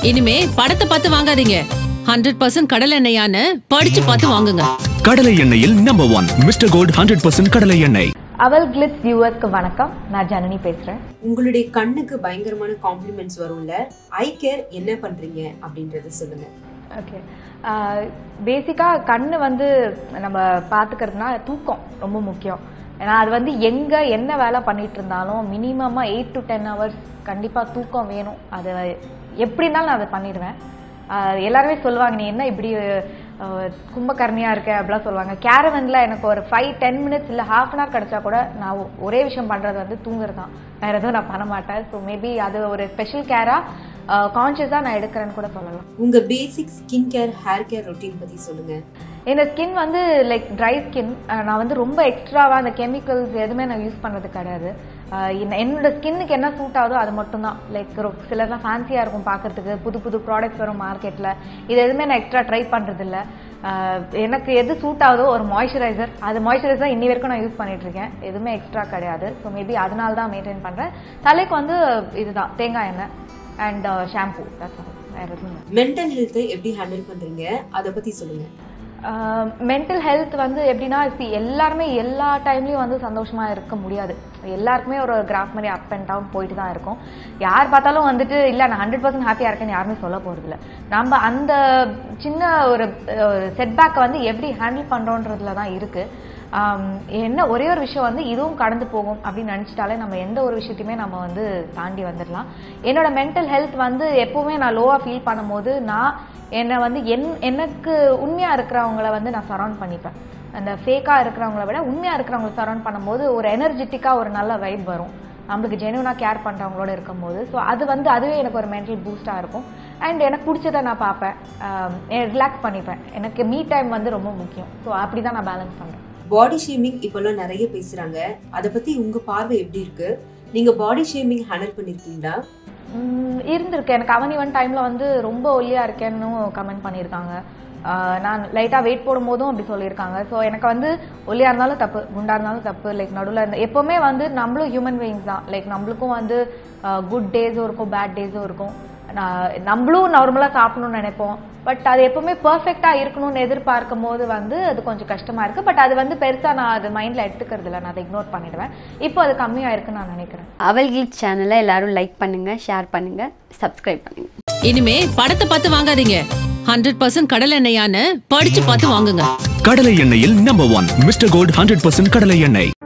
இனிமே படத்தை பார்த்து வாங்காதீங்க. 100% கடலை எண்ணெயான்னு படிச்சு பார்த்து வாங்குங்க. கடலை எண்ணெயில் நம்பர் 1 மிஸ்டர் கோல்ட் 100% கடலை எண்ணெய். அவல் கிளிட்ஸ் வியூவர்ஸ்க்கு வணக்கம். நான் ஜனனி பேசுறேன். உங்களுடைய கண்ணுக்கு பயங்கரமான காம்ப்ளிமெண்ட்ஸ் வரும்ல, ஐ கேர் என்ன பண்றீங்க அப்படின்றத சொல்லுங்க. ஓகே, பேசிக்காக கண்ணு வந்து நம்ம பார்த்துக்கிறதுனா தூக்கம் ரொம்ப முக்கியம். ஏன்னா அது வந்து எங்கே என்ன வேலை பண்ணிட்டு இருந்தாலும் மினிமமாக 8 to 10 hours கண்டிப்பாக தூக்கம் வேணும். அது எப்படி இருந்தாலும் நான் அதை பண்ணிடுவேன். எல்லாருமே சொல்லுவாங்க, நீ என்ன இப்படி கும்பகர்ணியாக இருக்க அப்படிலாம் சொல்லுவாங்க. கேரவனில் எனக்கு ஒரு 5-10 minutes இல்லை ½ an hour கிடச்சா கூட நான் ஒரே விஷயம் பண்ணுறது வந்து தூங்குறது தான். வேறு எதுவும் நான் பண்ண மாட்டேன். ஸோ மேபி அது ஒரு ஸ்பெஷல் கேராக கான்ஷியஸாக நான் எடுக்கிறேன்னு கூட சொல்லலாம். உங்கள் basic skin care hair care routine பற்றி சொல்லுங்கள். என்னோட ஸ்கின் வந்து லைக் ட்ரை ஸ்கின். நான் வந்து ரொம்ப எக்ஸ்ட்ராவாக அந்த கெமிக்கல்ஸ் எதுவுமே நான் யூஸ் பண்ணுறது கிடையாது. என்னோட ஸ்கின்னுக்கு என்ன சூட் ஆகுதோ அது மட்டும்தான். லைக் சிலர்லாம் ஃபேன்சியாக இருக்கும் பார்க்கறதுக்கு, புது புது ப்ராடக்ட்ஸ் வரும் மார்க்கெட்டில். இது எதுவுமே நான் எக்ஸ்ட்ரா ட்ரை பண்ணுறதில்ல. எனக்கு எது சூட் ஆகுதோ ஒரு மாய்ஸ்சரைசர், அது மாய்ஸ்சரைசர் இன்னி வரைக்கும் நான் யூஸ் பண்ணிட்டு இருக்கேன். எதுவுமே எக்ஸ்ட்ரா கிடையாது. ஸோ மேபி அதனால தான் மெயின்டைன் பண்ணுறேன். தலைக்கு வந்து இதுதான் தேங்காய் எண்ணெய் அண்ட் ஷாம்பூ. வேறு எதுவும். மென்டல் ஹெல்த்தை எப்படி ஹேண்டில் பண்ணுறீங்க, அதை பற்றி சொல்லுங்கள். மென்டல் ஹெல்த் வந்து எப்படின்னா, எல்லாருமே எல்லா டைம்லையும் வந்து சந்தோஷமாக இருக்க முடியாது. எல்லாருக்குமே ஒரு கிராஃப் மாதிரி அப் அண்ட் டவுன் போயிட்டு தான் இருக்கும். யார் பார்த்தாலும் வந்துட்டு இல்லை நான் 100% ஹாப்பியாக இருக்கேன்னு யாருமே சொல்ல போகிறதில்ல. நம்ம அந்த சின்ன ஒரு செட்பேக்கை வந்து எப்படி ஹேண்டில் பண்ணுறோன்றதுல தான் இருக்குது. என்ன ஒரே ஒரு விஷயம் வந்து இதுவும் கடந்து போகும் அப்படின்னு நினச்சிட்டாலே நம்ம எந்த ஒரு விஷயத்தையுமே நம்ம வந்து தாண்டி வந்துடலாம். என்னோட மென்டல் ஹெல்த் வந்து எப்போவுமே நான் லோவாக ஃபீல் பண்ணும்போது நான் என்னை வந்து எனக்கு உண்மையாக இருக்கிறவங்கள வந்து நான் சரௌண்ட் பண்ணிப்பேன். அந்த ஃபேக்காக இருக்கிறவங்கள விட உண்மையாக இருக்கிறவங்கள சரௌண்ட் பண்ணும்போது ஒரு எனர்ஜெட்டிக்காக ஒரு நல்ல வைப் வரும், நம்மளுக்கு ஜென்யூனாக கேர் பண்ணுறவங்களோட இருக்கும்போது. ஸோ அது வந்து அதுவே எனக்கு ஒரு மென்டல் பூஸ்டாக இருக்கும். அண்ட் எனக்கு பிடிச்சதை நான் பார்ப்பேன், ரிலாக்ஸ் பண்ணிப்பேன். எனக்கு மீ டைம் வந்து ரொம்ப முக்கியம். ஸோ அப்படி தான் நான் பேலன்ஸ் பண்ணுறேன். பாடி ஷேமிங் இப்போல்லாம் நிறைய பேசுகிறாங்க, அதை பற்றி உங்கள் பார்வை எப்படி இருக்குது? நீங்கள் பாடி ஷேமிங் ஹேண்டில் பண்ணியிருக்கீங்களா? இருந்திருக்கு. எனக்கு அவன் டைமில் வந்து ரொம்ப ஒல்லியாக இருக்கேன்னு கமெண்ட் பண்ணியிருக்காங்க. நான் லைட்டாக வெயிட் போடும்போதும் அப்படி சொல்லியிருக்காங்க. ஸோ எனக்கு வந்து ஒல்லியாக இருந்தாலும் தப்பு, குண்டாக இருந்தாலும் தப்பு. லைக் நடுவில் இருந்த எப்போவுமே வந்து நம்மளும் ஹியூமன் பீயிங்ஸ் தான். லைக் நம்மளுக்கும் வந்து குட் டேஸும் இருக்கும், பேட் டேஸும் இருக்கும். நம்மளும் நார்மலாக சாப்பிடணும்னு நினைப்போம். பட் அது எப்பவுமே பர்ஃபெக்டாக இருக்கணும்னு எதிர்பார்க்கும் போது வந்து அது கொஞ்சம் கஷ்டமாக இருக்குது. பட் அது வந்து பெருசாக நான் அது மைண்டில் எடுத்துக்கிறது இல்லை, நான் அதை இக்னோர் பண்ணிடுவேன். இப்போ அது கம்மியாக இருக்குன்னு நான் நினைக்கிறேன். அவல் கிளிட்ஸ் சேனலை எல்லாரும் லைக் பண்ணுங்க, ஷேர் பண்ணுங்க, சப்ஸ்கிரைப் பண்ணுங்க. இனிமே படத்தை பார்த்து வாங்காதீங்க. 100% கடலை எண்ணெயான்னு படிச்சு பார்த்து வாங்குங்க. கடலை எண்ணெயில் நம்பர் 1 மிஸ்டர் கோல்ட் 100% கடலை எண்ணெய்.